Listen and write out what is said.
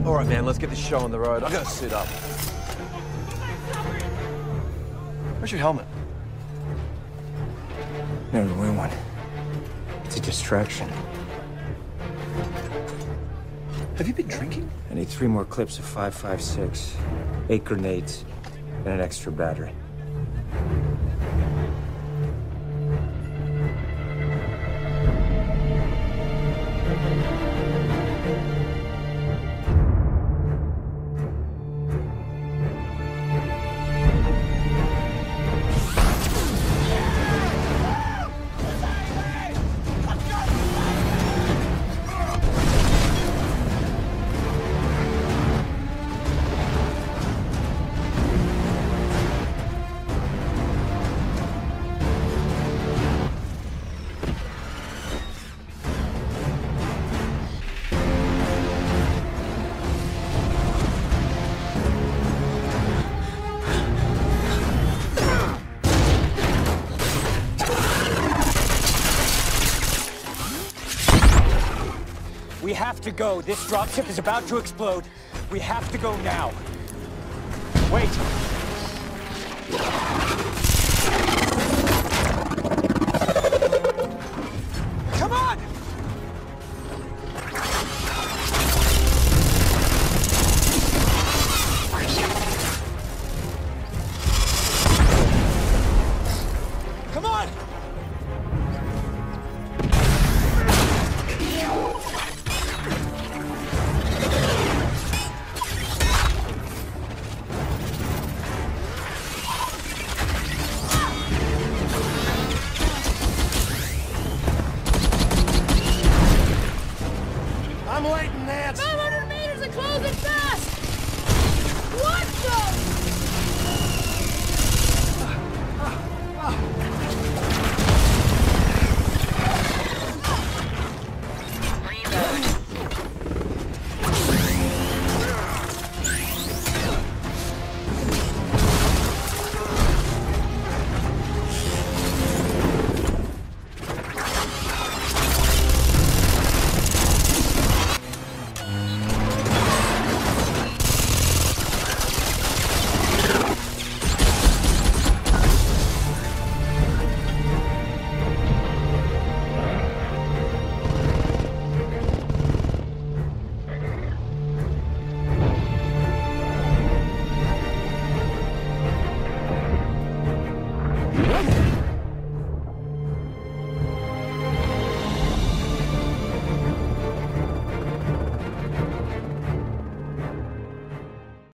All right, man, let's get this show on the road. I gotta suit up. Where's your helmet? No, the wing one. It's a distraction. Have you been drinking? I need 3 more clips of 5.56, 8 grenades, and an extra battery. We have to go. This dropship is about to explode. We have to go now. Wait. Come on! Come on! I'm waiting, Nance. 500 meters and closing fast! What the?